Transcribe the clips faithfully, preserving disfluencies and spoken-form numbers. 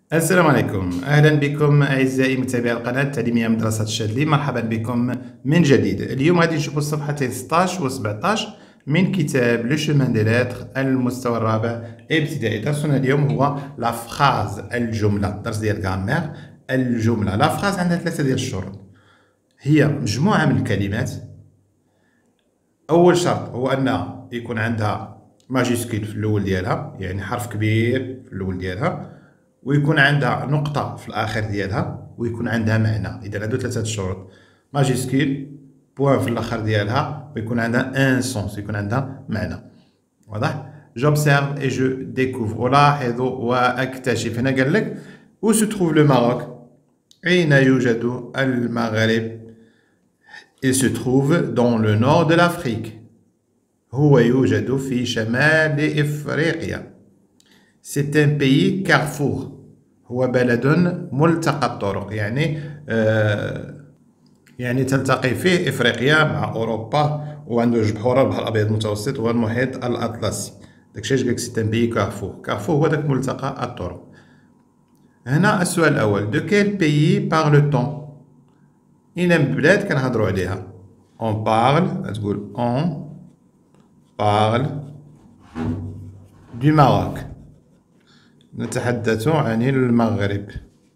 السلام عليكم، أهلا بكم أعزائي متابعي القناة التعليمية مدرسة الشاذلي. مرحبا بكم من جديد. اليوم غادي نشوفوا الصفحتين ستاش و سبعطاش من كتاب لو شومان دي لاتر المستوى الرابع ابتدائي. درسنا اليوم هو لا فراز، الجملة، درس ديال غرامير. الجملة لا فراز عندها ثلاثة ديال الشروط، هي مجموعة من الكلمات. أول شرط هو أن يكون عندها ماجيسكيل في الأول ديالها، يعني حرف كبير في الأول ديالها، ويكون عندها نقطة في الآخر ديالها، ويكون عندها معنى. إذا هادو ثلاثة الشروط، ماجيسكيل، بوان في الآخر ديالها، ويكون عندها ان سونس، يكون عندها معنى. واضح؟ j'observe et je découvre، ألاحظ وأكتشف. هنا قال لك où se trouve le Maroc، أين يوجد المغرب؟ il se trouve dans le nord de l'Afrique، هو يوجد في شمال إفريقيا. c'est un pays carrefour، هو بلد ملتقى الطرق، يعني آه يعني تلتقي فيه إفريقيا مع أوروبا، وعنده جوج بحور، البحر الأبيض المتوسط والمحيط الأطلسي. داكشي علاش قالك سي ان بيي كارفور. كارفور هو داك ملتقى الطرق. هنا السؤال الأول، دو كيل بيي بارلو-تون؟ أين من بلاد كنهضرو عليها؟ اون بارل، تقول اون بارل دو ماروك، نتحدث عن المغرب.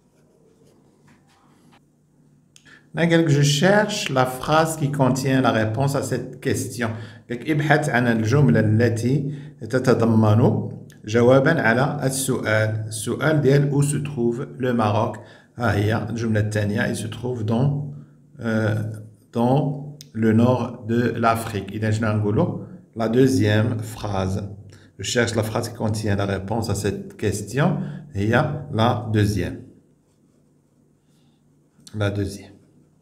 Là, je cherche la phrase qui contient la réponse à cette question. ابحث عن الجملة التي تتضمن جوابا على السؤال. السؤال ديال où se trouve le Maroc. ها هي الجملة الثانية، il se trouve dans euh, dans le nord de l'Afrique. إذا شنو نقولوا؟ La deuxième phrase. Je cherche la phrase qui contient la réponse à cette question. هي la deuxième. La deuxième.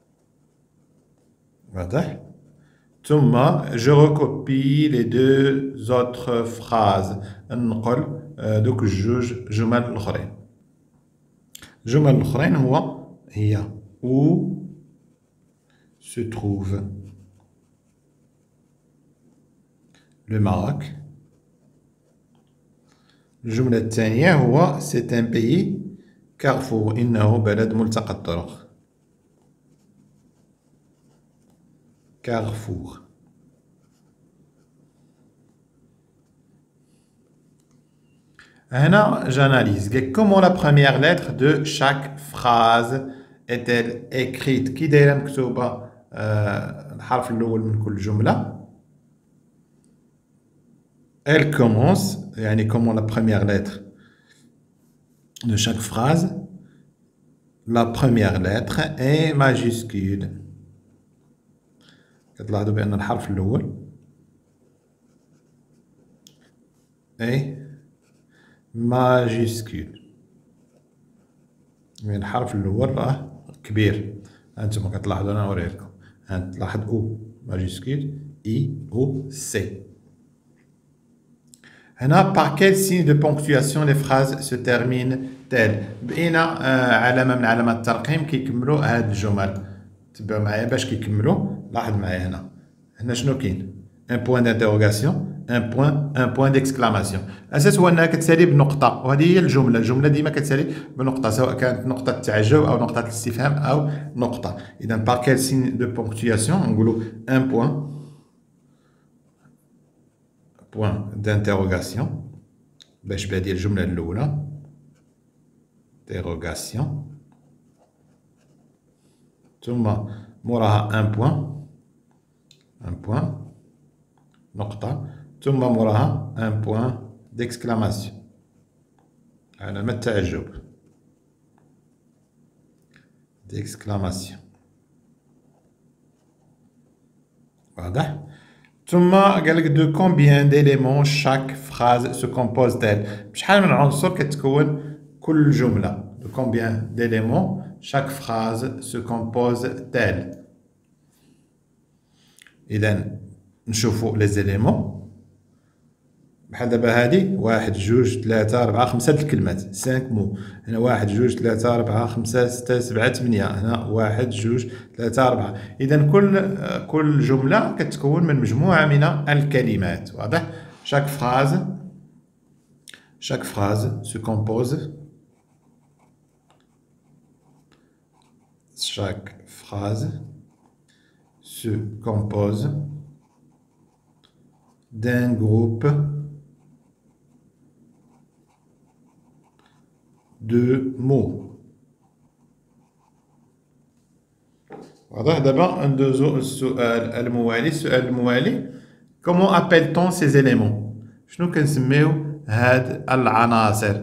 واضح؟ ثم je recopie les deux autres phrases، ننقل دوك الجوج جمل الأخرين. الجمل الأخرين هو هي où se trouve le Maroc. الجملة الثانية هو c'est un pays carrefour، إنه بلد ملتقى الطرق. Carrefour. Hana, j'analyse. Comment la première lettre de chaque phrase est-elle écrite? Qui دايره مكتوبة الحرف الأول من كل جملة. Elle commence، يعني comment la première lettre de chaque phrase. La première lettre est majuscule. كتلاحظوا بأن الحرف الأول أي ماجيسكول، يعني الحرف الأول راه كبير. هانتوما كتلاحظوا، أنا نوريلكم. هانت تلاحظ أو ماجيسكول، إي أو سي. هنا par quel signe de ponctuation les phrases se terminent-elles؟ بأين علامة من علامات الترقيم كيكملوا هاد الجمل؟ تبعوا معايا باش كيكملوا. لاحظ معايا هنا هنا شنو كاين؟ ان بوان دانتيروغاسيون، ان بوان ان بوان ديكسكلاماسيون. الاساس هو انها كتسالي بنقطه، وهذه هي الجمله. الجمله ديما كتسالي بنقطه، سواء كانت نقطه التعجب او نقطه الاستفهام او نقطه. اذا بار كيل سين دو بونكتواسيون نقولوا ان بوان بوان دانتيروغاسيون باش بهذه الجمله الاولى انتيروغاسيون، ثم موراها ان بوان un point نقطة، ثم موراها un point d'exclamation، علامة تعجب d'exclamation. واضح؟ ثم قالك de combien d'éléments chaque phrase se compose-t-elle؟ بشحال من عنصر كتكون كل جملة؟ de combien d'éléments chaque phrase se compose-t-elle؟ إذا نشوفو لي زيليمون بحال دابا هادي واحد جوج ثلاثة أربعة خمسة د الكلمات، سانك مو. هنا واحد جوج ثلاثة أربعة خمسة ستة سبعة ثمانية، هنا واحد جوج ثلاثة أربعة. إذا كل كل جملة كتكون من مجموعة من الكلمات. واضح؟ chaque phrase chaque phrase se compose chaque phrase se compose d'un groupe de mots. واضح. دابا ندوزو السؤال الموالي. السؤال الموالي: comment appelle-t-on ces éléments؟ شنو كنسميو هاد العناصر؟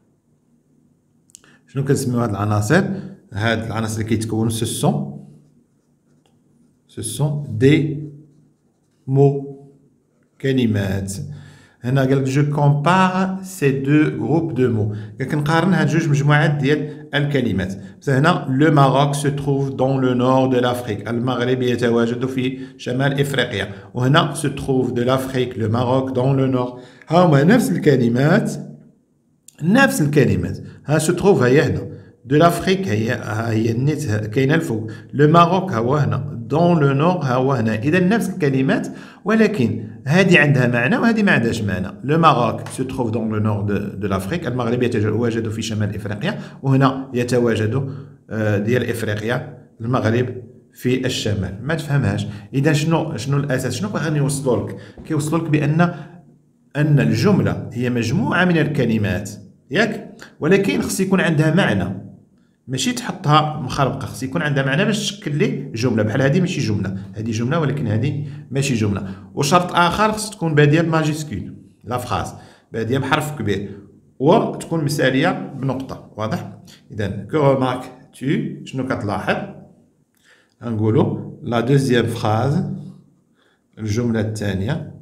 شنو كنسميو هاد العناصر؟ هاد العناصر اللي كيتكونوا ce sont ce sont des mots. كلمات. هنا قالك جو كومبار سي دو جروب دو مو. كنقارن هاد جوج مجموعات ديال الكلمات. مثلا هنا لو ماروك سو تروف دون لو نور دو لافريك. المغرب يتواجد في شمال افريقيا. وهنا سو تروف دو لافريك لو ماروك دون لو نور. ها هما نفس الكلمات نفس الكلمات. ها سو تروف هي هنا. دو لافريك هي ها هي النيت كاينه الفوق. لو ماروك ها هو هنا. دون لو نور ها هو هنا. اذا نفس الكلمات ولكن هذه عندها معنى وهذه ما عندهاش معنى. لو ماروك سو تروف دون لو نور دو لافريك. المغرب يتواجد في شمال افريقيا. وهنا يتواجد ديال افريقيا المغرب في الشمال. ما تفهمهاش. اذا شنو شنو الاساس؟ شنو باغيين يوصلوا لك؟ كيوصلوا لك بان ان الجمله هي مجموعه من الكلمات ياك، ولكن خص يكون عندها معنى، ماشي تحطها مخربقه. خص يكون عندها معنى باش تشكل لي جمله. بحال هذه ماشي جمله، هذه جمله ولكن هذه ماشي جمله. وشرط اخر خص تكون باديه بماجيسكول. لا فراز باديه بحرف كبير وتكون مثاليه بنقطه. واضح. اذا كو رمارك تو شنو كتلاحظ؟ نقولوا لا دوزيام فراز، الجمله الثانيه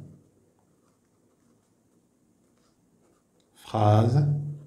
فراز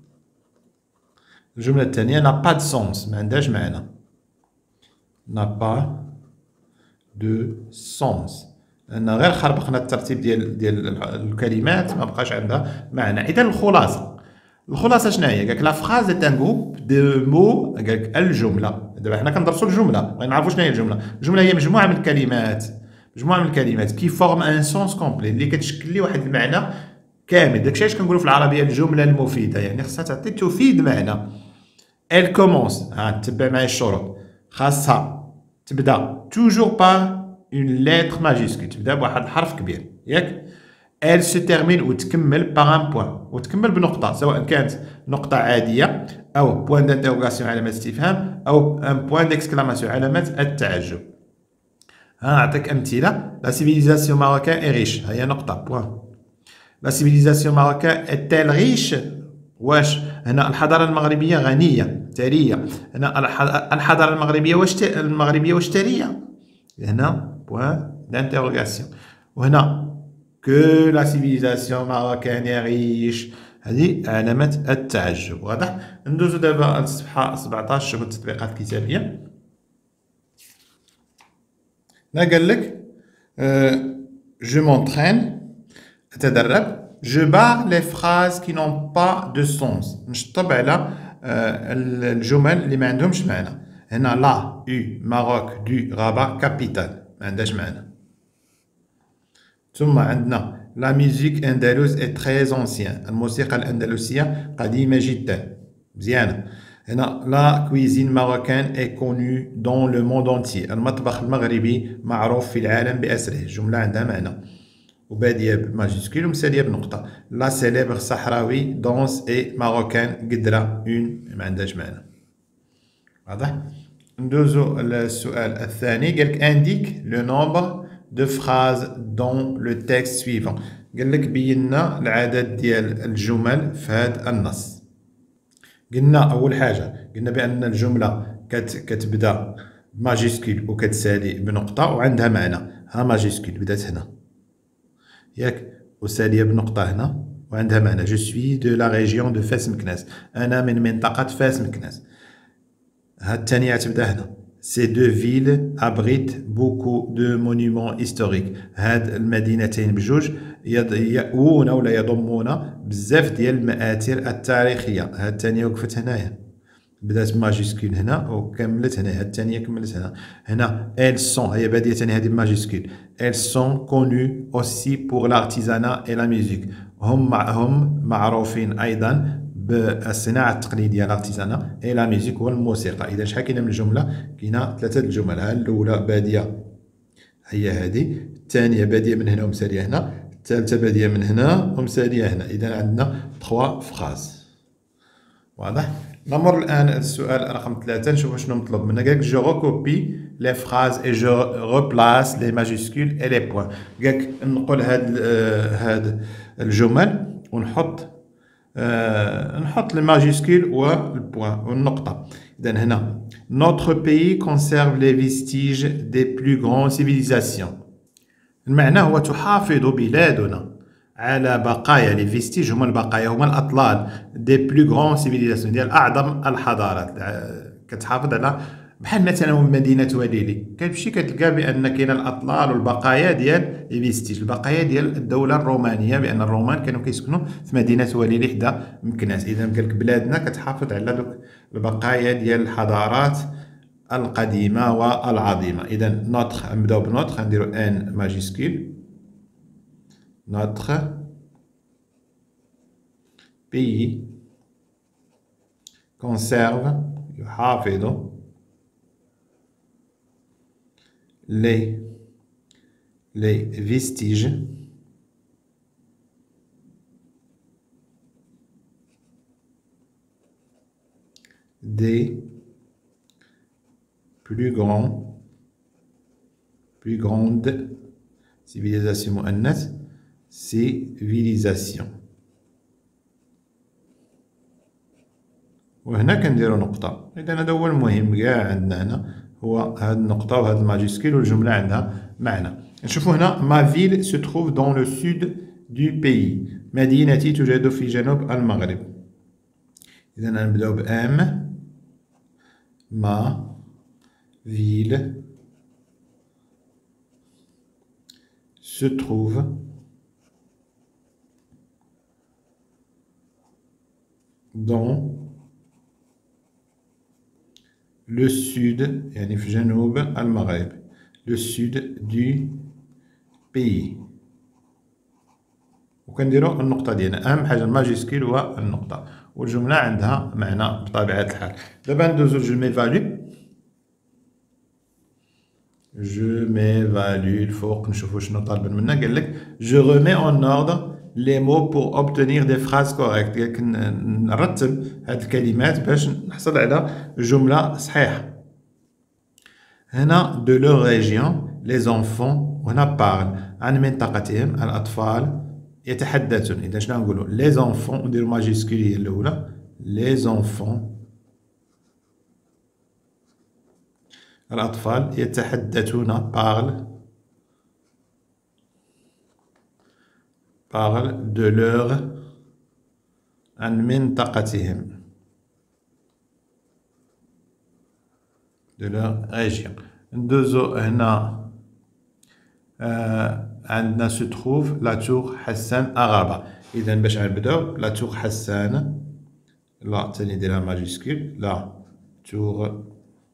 الجملة الثانية n'a pas de sens. ما عندهاش معنى. n'a pas de sens. لأن غير خربقنا الترتيب ديال ديال الكلمات ما بقاش عندها معنى. إذا الخلاصة الخلاصة شنو هي؟ قالك لا فراز est un groupe de mots. قالك الجملة. دابا حنا كندرسو الجملة، بغينا نعرفو شنو هي الجملة. الجملة هي مجموعة من الكلمات مجموعة من الكلمات كي فورم ان سونس كومبلي، اللي كتشكل لي واحد المعنى كامل. داكشي علاش كنقولوا في العربية الجملة المفيدة، يعني خصها تعطي تفيد معنى. Elle commence. ها تبع معايا الشروط. خاصها تبدا توجور بار اون ليتر ماجيسكول، تبدا بواحد الحرف كبير ياك. Elle se termine وتكمل باغ ان بوان، وتكمل بنقطة، سواء كانت نقطة عادية أو بوان دانتيروغاسيون علامة استفهام أو ان بوان ديكسكلاماسيون علامة التعجب. ها نعطيك أمثلة. لا سيفيليزاسيون ماروكان اي ريش. ها هي نقطة بوان. لا سيفيليزاسيون ماروكان est-elle riche؟ واش هنا الحضارة المغربية غنية ثرية. هنا الحضارة المغربية واش المغربية واش ثرية؟ هنا بوان دانتيروغاسيون. وهنا كو لا سيفيليزاسيون ماروكان ريش، هذه علامة التعجب. واضح. ندوزو دابا الصفحة سبعطاش. شوفو التطبيقات الكتابية. هنا قال لك جو مونترين أتدرب. Je barre les phrases qui n'ont pas de sens. نشطب على الجمل اللي ما عندهمش معنى. هنا لا او ماروك دو رابا كابيتال ما عندهاش معنى. ثم عندنا لا ميوزيك اندلوز اي تري اونسيان. الموسيقى الأندلسية قديمة جدا مزيانة. هنا لا كويزين ماروكان اي كونو دون لو موند انتيي. المطبخ المغربي معروف في العالم بأسره. الجملة عندها معنى وبادية بماجيسكول ومسالية بنقطة. لا سيليبر صحراوي دونس اي ماروكان قدرة اون ما عندهاش معنى. واضح. ندوزو للسؤال الثاني. قالك انديك لو نومبر دو فراز دون لو تيكست سويفون. قالك بينا العدد ديال الجمل في هذا النص. قلنا أول حاجة قلنا بأن الجملة كت كتبدا بماجيسكول وكتسالي بنقطة وعندها معنى. ها ماجيسكول بدات هنا ياك، وسالية بنقطة هنا وعندها معنى. جو سوي دو لا ريجيون دو فاس مكناس. أنا من منطقة فاس مكناس. ها الثانية تبدا هنا. سي دو فيل أبريت بوكو دو مونيمون هيستوريك. هاد المدينتين بجوج يأوون ولا يضمون بزاف ديال المآثر التاريخية. هاد الثانية وقفت هنايا بدات ماجيسكول هنا وكملت هنا. هاد الثانية كملت هنا. هنا elles sont هي بادية ثاني هذه بماجيسكول. elles sont connues aussi pour l'artisanat et la musique. هم هم معروفين أيضا بالصناعة التقليدية الارتيزانا اي لا ميوزيك والموسيقى. اذا شحال كاينه من الجملة؟ كاينه ثلاثة الجمل. ها الاولى بادية هي هذه، الثانية بادية من هنا ومسالية هنا، الثالثة بادية من هنا ومسالية هنا. اذا عندنا ثلاثة فراز. واضح؟ نمر الان السؤال رقم ثلاثة، نشوفوا شنو مطلوب منا. قالك جو ريكوبي لي فراز اي جو ريبلاس لي ماجيسكول اي لي بوان. قالك نقول هاد هاد الجمل ونحط آه نحط لي ماجيسكول والبوان والنقطة. إذا هنا notre pays conserve les vestiges des plus grandes civilisations. المعنى هو تحافظ بلادنا على بقايا لي فيستيج، هما البقايا هما الأطلال دي بلو غران سيفيليزاسيون ديال أعظم الحضارات. كتحافظ على بحال مثلا مدينة وليلي كتمشي كتلقى بأن كاين الأطلال والبقايا ديال لي فيستيج، البقايا ديال الدولة الرومانية، بأن الرومان كانوا كيسكنوا في مدينة وليلي حدا مكناس. إذا قالك بلادنا كتحافظ على دوك البقايا ديال الحضارات القديمة والعظيمة. إذا نوتخ نبداو بنوتخ غنديرو ان ماجيسكول. Notre pays conserve يحافظ les les vestiges des plus grands plus grandes civilisations مؤنث civilisation. وهنا كنديرو نقطة. إذا هذا هو المهم كاع عندنا هنا، هو هاد النقطة وهاد الماجيسكول والجملة عندها معنى. نشوفو هنا ما فيل se trouve dans le sud du pays. مدينتي توجد في جنوب المغرب. إذا نبداو بأم. ما فيل se trouve dans le sud يعني في جنوب المغرب. le sud du pays. وكنديرو النقطة ديالنا. أهم حاجة الماجيسكول والنقطة، والجملة عندها معنى بطبيعة الحال. دابا ندوزو جو ميفالو. جو ميفالو الفوق نشوفو شنو طالب منا. قالك جو remets en ordre les mots pour obtenir des phrases correctes. قالك نرتب هاد الكلمات باش نحصل على جملة صحيحة. هنا de leur région les enfants، وهنا parle عن منطقتهم الأطفال يتحدثون. إذا شنو نقولو les enfants نديرو ماجيسكول هي الأولى. les enfants الأطفال يتحدثون parle parle de leur عن منطقتهم de leur région. ندوزو هنا آه عندنا se trouve لا تور حسان أغابة. إذا باش نبداو لا تور حسان، لا تاني نديرها ماجيسكول. لا تور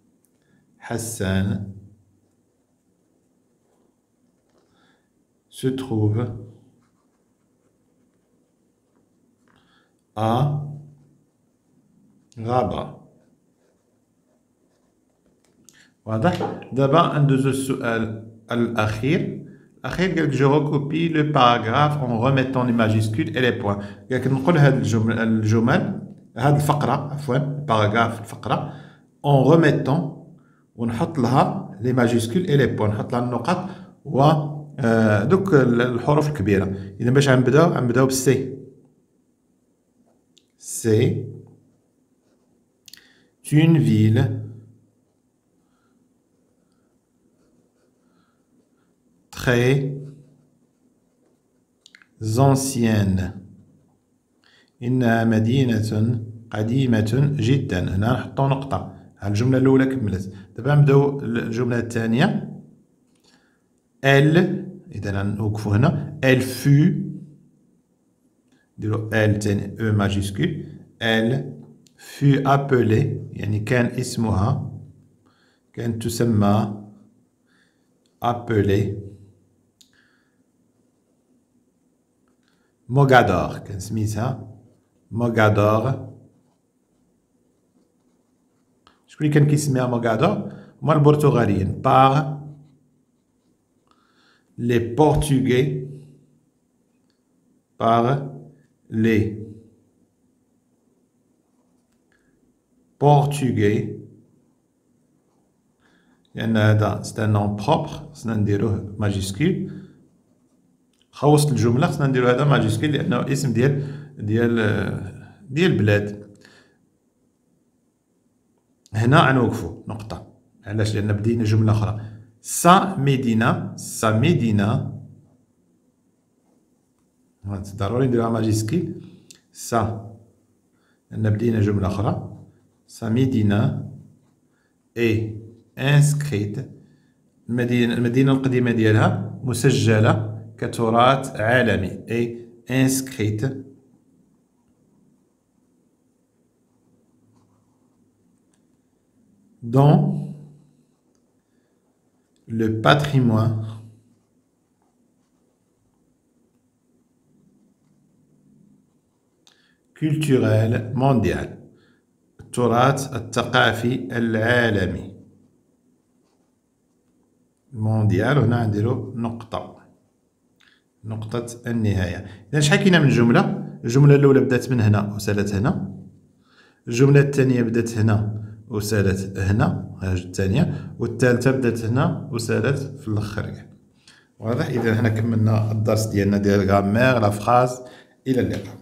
حسان se trouve à غابة. واضح؟ دابا ندوزو السؤال الأخير. الأخير قالك جو ريكوبي لو باراغراف اون ريميتون لي ماجيسكول اي لي بوان. قالك نقول هاد الجمل الجمل هاد الفقرة عفوا الباراغراف الفقرة اون ريميتون ونحط لها لي ماجيسكول اي لي بوان، نحط لها النقط و دوك الحروف الكبيرة. إذا باش غنبداو غنبداو بالسي. سي une ville très ancienne. إنها مدينة قديمة جدا. هنا نحطو نقطة. الجملة الأولى كملت. دابا نبداو الجملة الثانية. elle إذا نوقفو هنا. elle fut نديرو elle تاني e ماجيسكول. elle fut appelée يعني كان اسمها كانت تسمى appelée موغادور، كان سميتها موغادور. شكون اللي كان كيسميها موغادور؟ هما البرتغاليين. باغ لي بورتوغي. باغ لي بورتوغي. لأن هذا سي ان نون بروبر، خصنا نديروه ماجيسكول. خلصت الجملة خصنا نديرو هذا ماجيسكول لأنه اسم ديال ديال ديال بلاد. هنا غنوقفو نقطة. علاش؟ لأن بدينا جملة أخرى. سا مدينة. سا مدينة. ضروري نديروها ماجيسكول. سا لأن بدينا جملة أخرى. سا مدينة إي انسكريت. المدينة المدينة القديمة ديالها مسجلة كتراث عالمي. إي انسكريت dans le patrimoine culturel mondial. التراث الثقافي العالمي. مونديال هنا نديرو نقطة، نقطة النهاية. إذا شحال كاينة من جملة؟ الجملة الأولى بدات من هنا وسالت هنا. الجملة الثانية بدات هنا وسالت هنا، ها الثانية، والثالثة بدات هنا وسالت في الآخر. واضح؟ إذا هنا كملنا الدرس ديالنا ديال الغرامير لا فراز. إلى اللقاء.